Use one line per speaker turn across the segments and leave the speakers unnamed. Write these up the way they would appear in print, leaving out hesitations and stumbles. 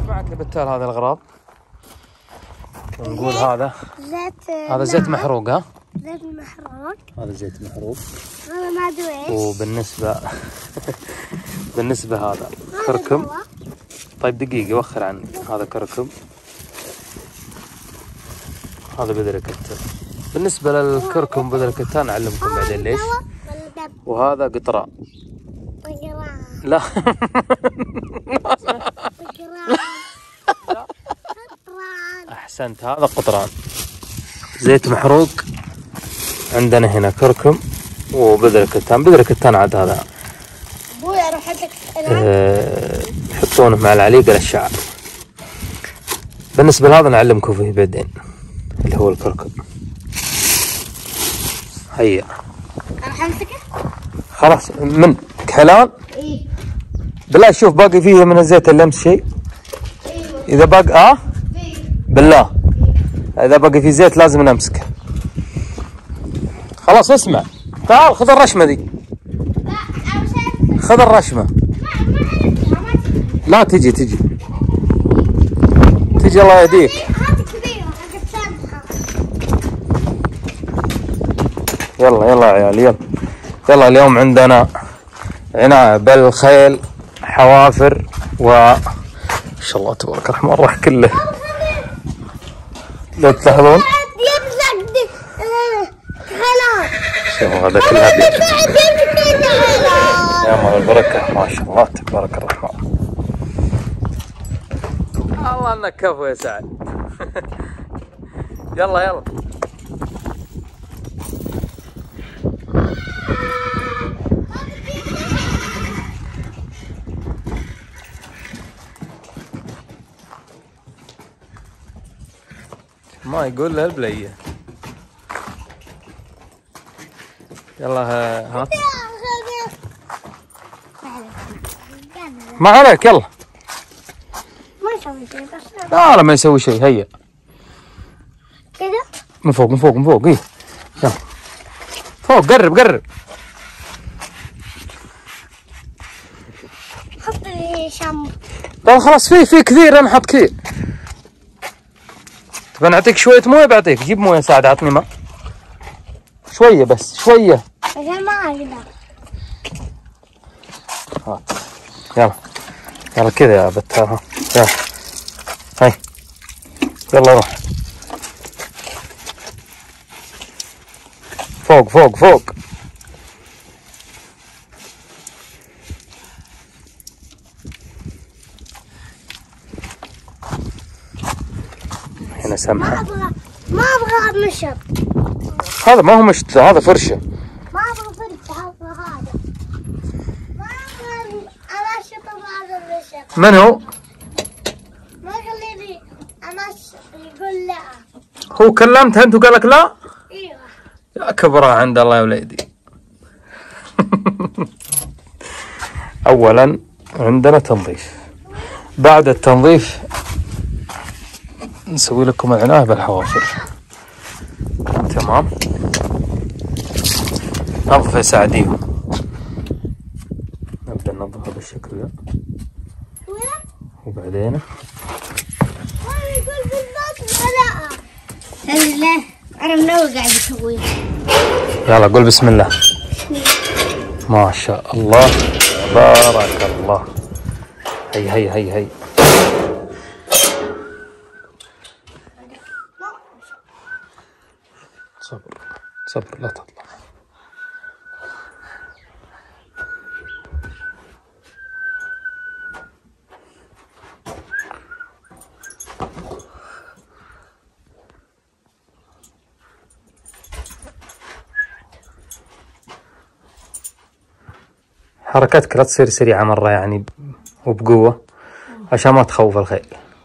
معك يا بتال هذا الغراض؟ نقول هذا
زيت
زيت محروق. ها؟
زيت محروق.
هذا زيت محروق.
هذا ما ادري ايش.
بالنسبة هذا كركم. طيب دقيقة وخر عني. هذا كركم. هذا بذر كتان. بالنسبة للكركم بذر كتان أعلمكم بعدين ليش. وهذا قطران. لا أحسنت، هذا قطران. زيت محروق. عندنا هنا كركم وبذر كتان. بذر كتان عاد هذا
ابوي اروح لك
يحطونه مع العليقة للشعر. بالنسبة لهذا نعلمكم فيه بعدين اللي هو الكركم. هيا
اروح امسكه.
خلاص من كحلان.
ايه
بالله شوف باقي فيه من الزيت اللي امس شيء. اذا باقي بالله اذا باقي فيه زيت لازم نمسكه. خلاص اسمع، تعال خذ الرشمه ذي. خذ الرشمه. لا تجي الله يهديك. يلا يا عيال يلا اليوم عندنا عناية الخيل حوافر ما شاء الله تبارك الرحمن راح كله. لو تلاحظون شوف هذا كله يا مال البركة ما شاء الله تبارك الرحمن. الله انك كفو يا سعد. يلا ما يقول له البليه. يلا هات ما عليك. يلا
ما يسوي شيء بس
لا ما يسوي شيء. هيا
كذا
من فوق. ايه يلا فوق. قرب
حط لي شامبو.
طيب خلاص في كثير. انا حط كثير. تبغى نعطيك شوية مويه؟ بعطيك. جيب مويه سعد. عطني ماء شوية بس شوية
عشان ما اقدر.
هات يلا كذا يا بتال. يلا هاي يلا روح فوق. هنا سمحة.
ما ابغى مشط.
هذا ما هو مشط، هذا فرشة.
ما ابغى فرشة. هذا ما ابغى امشط بهذا المشط.
من هو؟
ما خليني امشط. يقول لا.
هو كلمته انت وقال لك لا؟
ايوه
يا كبرها عند الله يا وليدي. اولا عندنا تنظيف. بعد التنظيف نسوي لكم العناية بالحوافر. تمام. نظف يا سعديهم. نبدأ ننظفها بالشكل ذا وبعدين
لا انا من اول قاعد اسويه.
يلا قول بسم الله. ما شاء الله بارك الله. هي صبر لا تطلع. حركاتك لا تصير سريعة مرة يعني وبقوة عشان ما تخوف الخيل.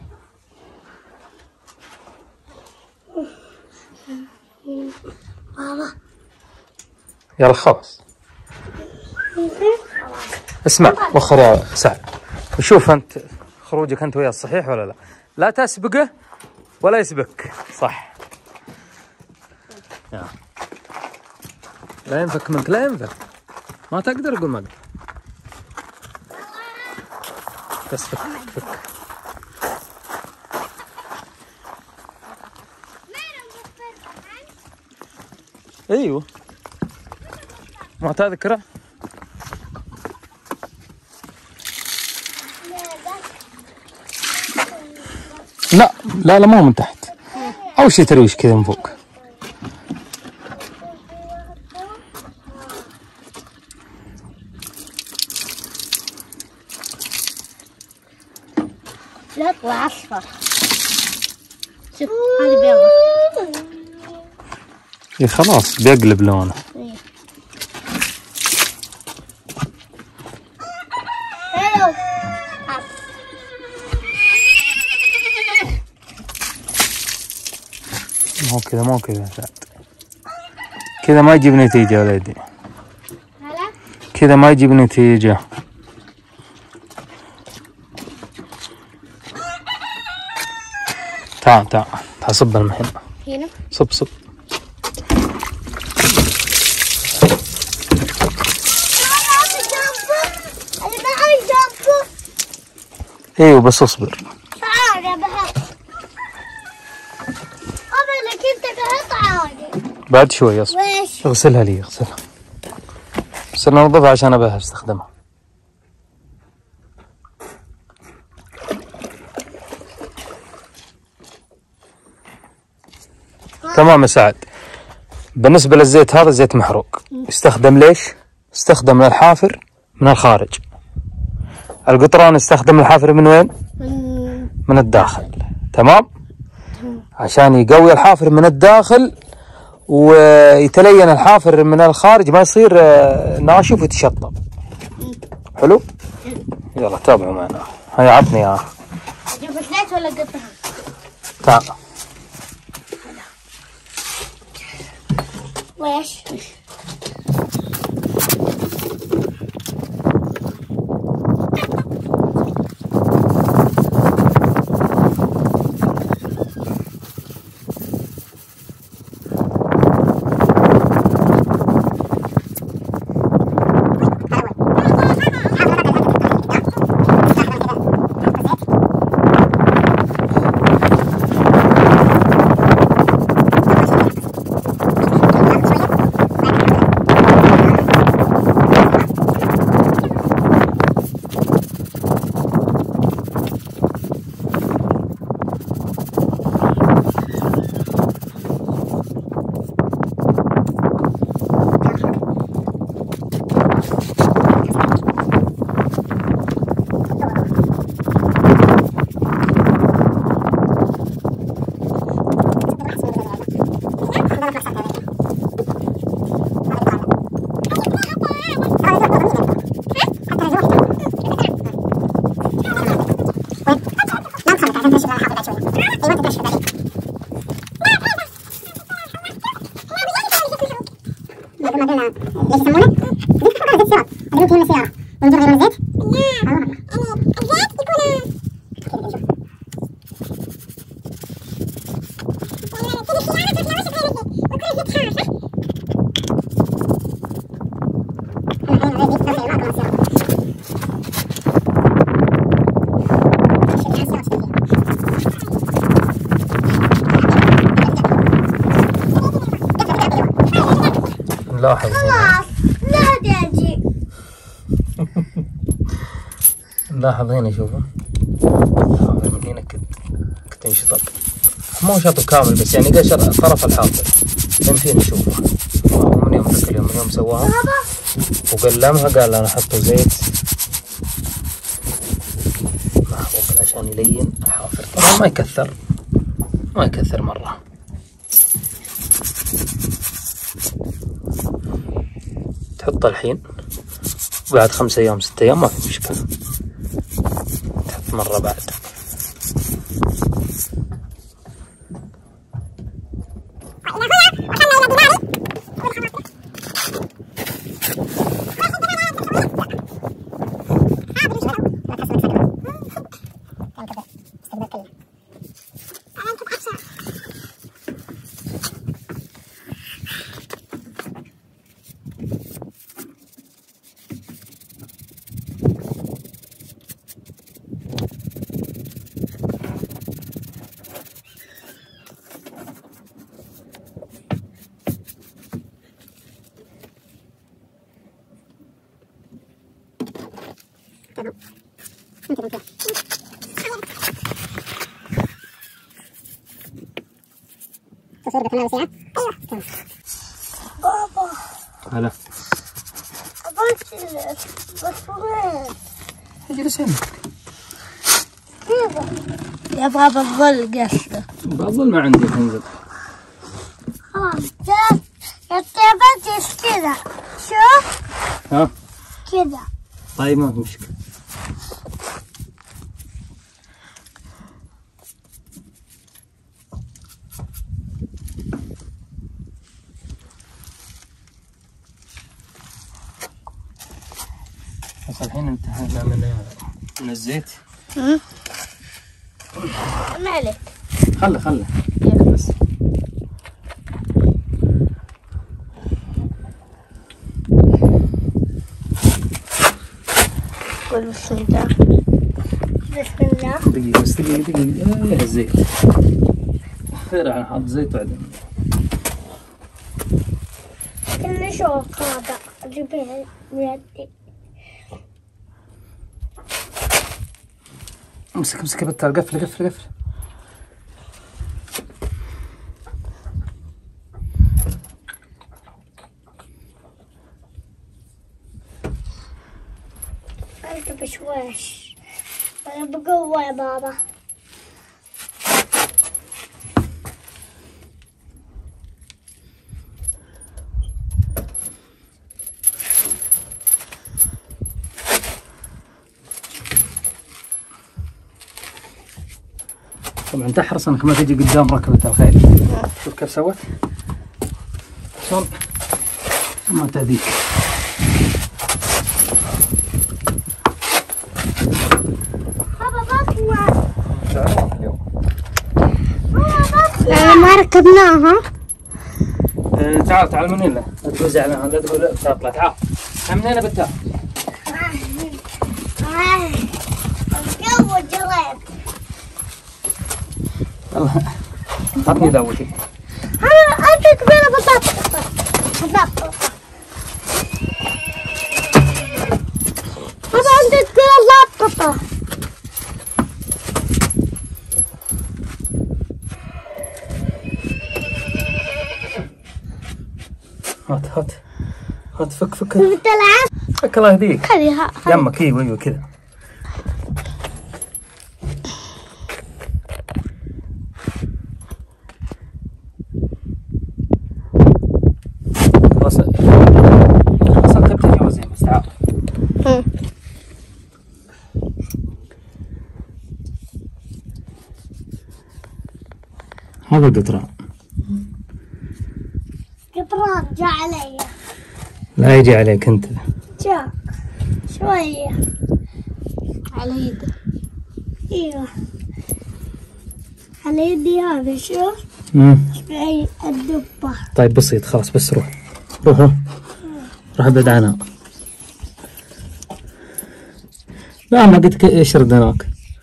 يلا خلاص. اسمع وخر يا سعد وشوف انت خروجك انت وياه صحيح ولا لا؟ لا تسبقه ولا يسبقك. صح. لا ينفك منك، لا ينفك. ما تقدر اقول ما اقدر. بس فك. ايوه ما تذكره. لا لا لا ما هو من تحت، اول شيء ترويش كذا من فوق.
لا يطلع اصفر. شوف هذه بيضة.
اي خلاص بيقلب لونه.
حلو.
مو كذا مو كذا سعد، كذا ما يجيب نتيجة يا ولدي،
هلا
كذا ما يجيب نتيجة. تعال تعال تعال صب الماء هنا.
هنا
صب صب. ايوه بس اصبر.
تعال يا بهاء. قبلك انت قهط عادي.
بعد شوي اصبر.
ويش؟
اغسلها لي اغسلها. بس انظفها عشان ابيها استخدمها. تمام يا سعد. بالنسبة للزيت هذا زيت محروق، يستخدم ليش؟ يستخدم للحافر من الخارج. القطران يستخدم الحافر من وين؟ من الداخل. تمام؟ عشان يقوي الحافر من الداخل ويتلين الحافر من الخارج، ما يصير ناشف ويتشطب. حلو؟ يلا تابعوا معنا. هيا عطني اياها.
اجيب زيت ولا قطها؟
تعال.
ويش؟
نلاحظ
خلاص لا تجي.
نلاحظ هنا شوفوا من هنا تنشطب، مو شطب كامل بس يعني قشر طرف الحافر من فين شوفوا. من يوم ذاك اليوم من يوم سواها وقلمها قال انا احط زيت محروق عشان يلين الحافر. طبعا ما يكثر ما يكثر مرة. تحط الحين بعد 5 أيام 6 أيام ما في مشكلة، تحط مرة بعد.
تصير بتمام وسيعة. ايوه تمام.
بابا
هلا
أبغى بس وين؟
اجلس هنا.
يا بابا الظل قصده.
بظل ما عندي تنزل.
خلاص يا بس كذا شوف
ها
كذا.
طيب ما في مشكلة. بس الحين انتهينا من الزيت.
ما عليك.
خله بس.
قول بسم الله. بسم الله.
دقيقة بس دقيقة. الزيت خير على حط زيت بعدين.
كل شوك هذا أجيبه بيدي.
امسك بالتال. قفل.
أنت بشويش. أنا بقوة يا بابا.
طبعا تحرص انك ما تجي قدام ركبة الخيل. شوف كيف سوت شلون ما تأذيك.
بابا بطلع.
اليوم
ما ركبناها.
تعال من هنا. لا تقول زعلان. لا تقول تطلع. تعال من هنا بالتال.
جو جريت.
الله عطني ذاوتي.
أنت كبيرة بطاطا. بابا أنت كبيرة بطاطا.
هات فك
بتلعب؟
فك الله يهديك.
هذه
يمك. ايوه كذا. خلاص ركبت الجوازين بس. تعال هذا القطران.
قطران جاء علي.
لا يجي عليك انت.
جاء شوية على يده. ايوه على يدي هذا. شوف شوي الدبة.
طيب بسيط خلاص. بس روح ابعد عنها. لا ما قلت ايش ردناك.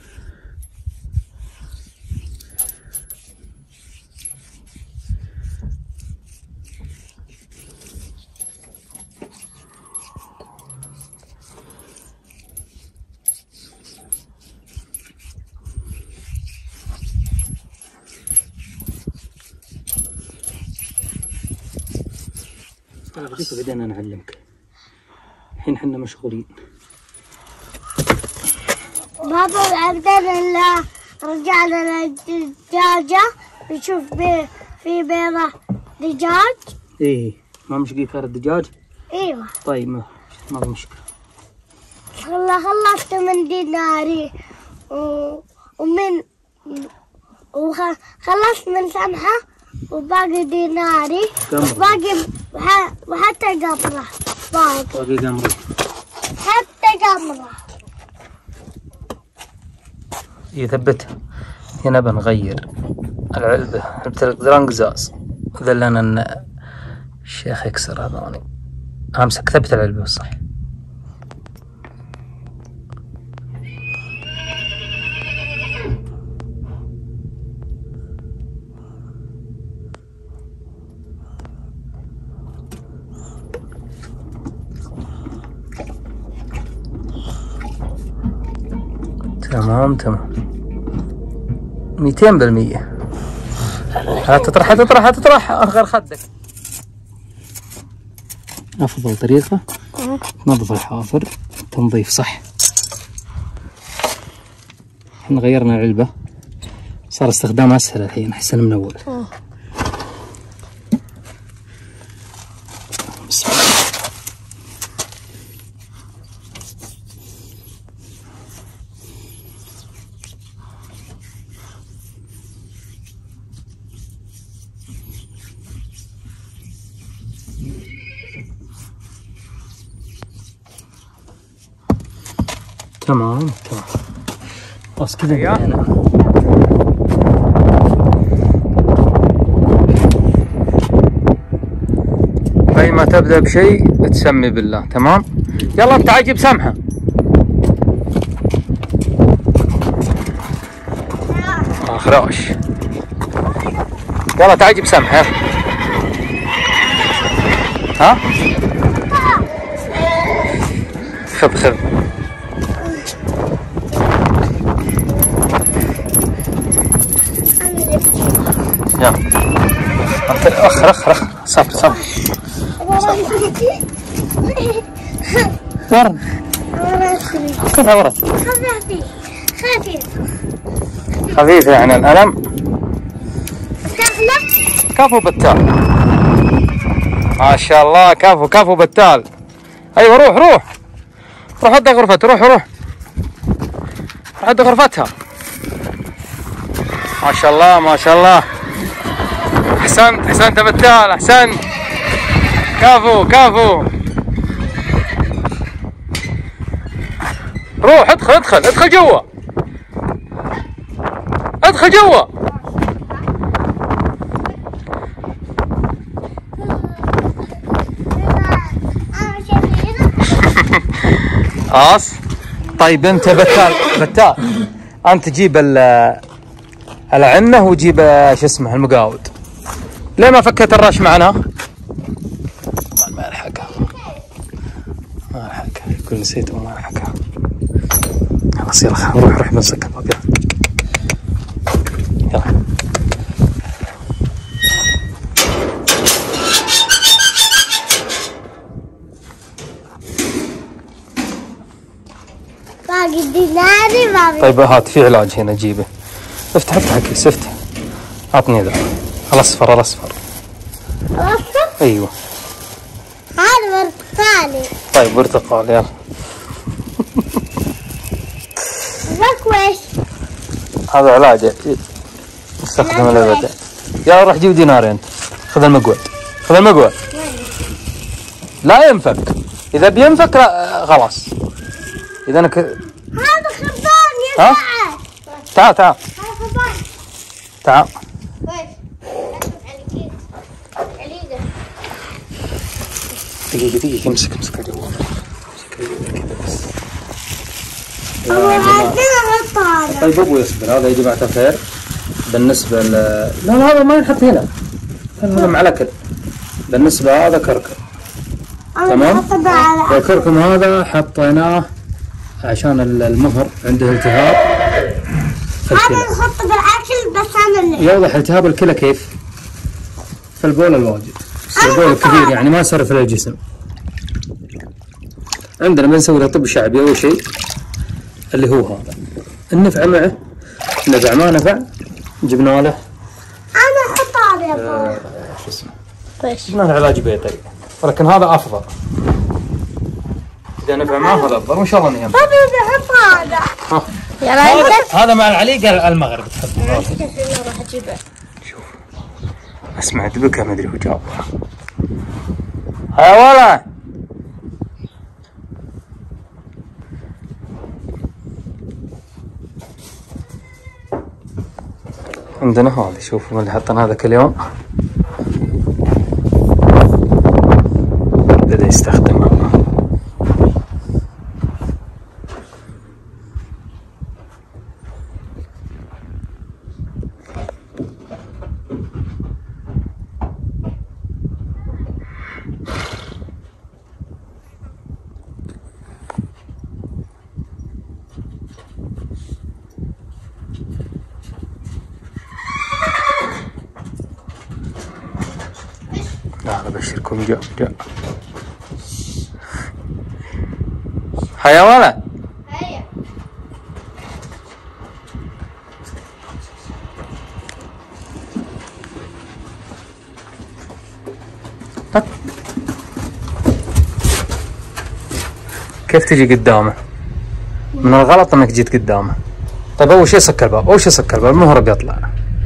بدينا نعلمك. الحين حنا مشغولين.
بابا عندنا رجعنا للدجاجة نشوف في بيضة دجاج.
ايه ما مشقي كار الدجاج.
ايوه
طيب ما في مشكلة.
خلصت من ديناري خلصت من سمحة وباقي ديناري وباقي وحتى قمرة.
باقي قمرة.
حتى قمرة.
يثبتها. هنا بنغير علبة القدران قزاز. ذلنا ان الشيخ يكسر هذاني. امسك ثبت العلبة صح. تمام 200%. هتطرح اصغر خدك. افضل طريقة تنظف الحافر تنظيف صح. احنا غيرنا العلبة صار استخدامها اسهل الحين احسن من اول. بسم الله. تمام بس كذا بدينا. اي ما تبدا بشيء تسمي بالله. تمام يلا تعال جيب سمحه. خراش. يلا تعال جيب سمحه. ها خذ يلا اخر صبر ورد كذا ورد خفيف يعني الألم كفو بتال ما شاء الله. كفو بتال. ايوه روح هدى غرفته. روح هدى غرفتها. ما شاء الله احسنت بتال احسنت. كفو روح ادخل جوا. خلاص طيب انت بتال انت جيب العنه وجيب شو اسمه المقاود. ليه ما فكيت الراش معنا؟ طبعا ما الحقها كل نسيت وما الحقها. خلاص يلا روح بنسك الباب يلا. طيب هات في علاج هنا جيبه. افتح كيس افتح. اعطني ذا الاصفر. ايوه
هذا برتقالي.
طيب برتقال يلا.
وش
هذا علاج استخدم الابد. يلا روح جيب دينارين. خذ المقود. لا ينفك. اذا بينفك لا خلاص. اذا انا
هذا خربان يا
تعال
هذا خربان.
تعال دقيقة امسك الجوال. طيب ابوي اصبر. هذا يا جماعة الخير بالنسبة لا هذا ما ينحط هنا. هذا مع الاكل. بالنسبة هذا كركم. تمام. الكركم هذا حطيناه عشان المهر عنده التهاب في الكلى.
هذا نحطه بالاكل بس انا
يوضح التهاب الكلى كيف؟ في البول الواجد. البول الكبير يعني ما يصرف الى الجسم. عندنا بنسوي له طب شعبي اول شيء اللي هو هذا. النفع معه نفع ما نفع جبنا له.
انا احط هذا يا بابا.
شو اسمه؟ جبنا له علاج بيطري ولكن هذا افضل. اذا نفع معه هذا افضل وان شاء الله نيم.
بابا بحط هذا.
هذا مع العليقه المغرب تحب.
راح اجيبه.
شوف اسمع دبكه ما ادري هو جابها. يا ولد عندنا هذا. شوفوا اللي حطينا هذا كل يوم بدأ يستخدمها. ابشركم جاء. هيا ولد.
هيا.
كيف تجي قدامه؟ من الغلط انك جيت قدامه. طيب اول شيء سكر الباب، اول شيء سكر الباب، المهرب يطلع.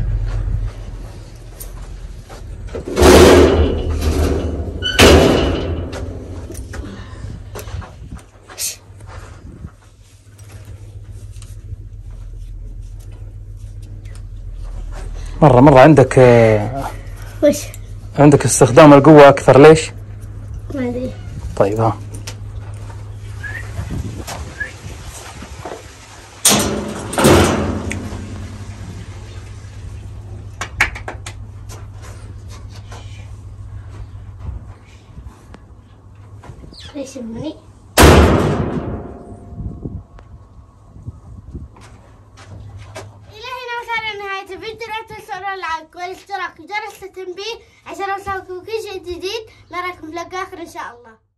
مرة عندك
وش؟
عندك استخدام القوة أكثر، ليش؟
ما أدري.
طيب ها.
ليش يهمني؟ إلى هنا وصلنا نهاية الفيديو. لا تنسوا اللايك والاشتراك وجرس التنبيه عشان أوصلكم كل شيء جديد. نراكم في الفلوق آخر إن شاء الله.